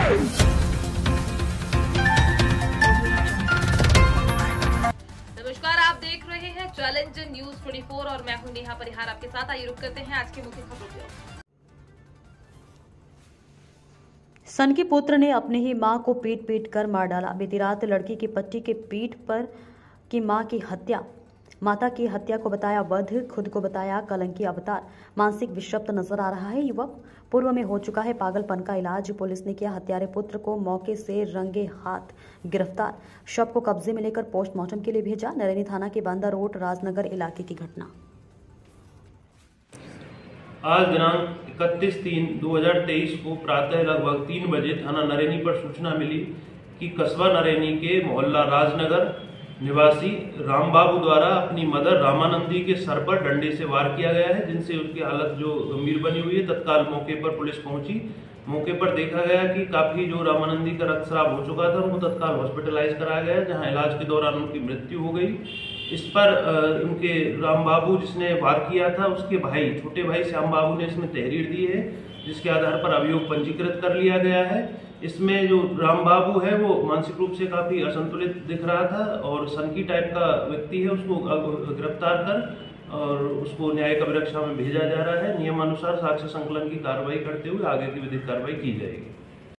नमस्कार, आप देख रहे हैं चैलेंज न्यूज 24 और मैं हूं नेहा परिहार आपके साथ। आइए रुक करते हैं आज की मुख्य खबरों की ओर। सन के पुत्र ने अपनी ही मां को पीट पीट कर मार डाला। बीती रात लड़की की पट्टी के पीठ पर की माता की हत्या को बताया वध, खुद को बताया कलंकी अवतार। मानसिक विक्षिप्त नजर आ रहा है युवक। पूर्व में हो चुका है पागलपन का इलाज। पुलिस ने किया हत्यारे पुत्र को मौके से रंगे हाथ गिरफ्तार। शव को कब्जे में लेकर पोस्टमार्टम के लिए भेजा। नरैनी थाना के बांदा रोड राजनगर इलाके की घटना। आज दिनांक 31/3/2023 को प्रातः लगभग 3 बजे थाना नरैनी पर सूचना मिली कि कस्बा नरैनी के मोहल्ला राजनगर निवासी रामबाबू द्वारा अपनी मदर रामानंदी के सर पर डंडे से वार किया गया है, जिनसे उसकी हालत जो गंभीर बनी हुई है। तत्काल मौके पर पुलिस पहुंची। मौके पर देखा गया कि काफी जो रामानंदी का रक्तस्राव हो चुका था, उनको तत्काल हॉस्पिटलाइज कराया गया, जहां इलाज के दौरान उनकी मृत्यु हो गई। इस पर उनके रामबाबू जिसने वार किया था, उसके भाई छोटे भाई श्याम बाबू ने इसमें तहरीर दी है, जिसके आधार पर अभियोग पंजीकृत कर लिया गया है। इसमें जो रामबाबू है वो मानसिक रूप से काफी असंतुलित दिख रहा था और सनकी टाइप का व्यक्ति है। उसको गिरफ्तार कर और उसको न्यायिक अभिरक्षा में भेजा जा रहा है। नियमानुसार साक्ष्य संकलन की कार्रवाई करते हुए आगे की विधिक कार्रवाई की जाएगी।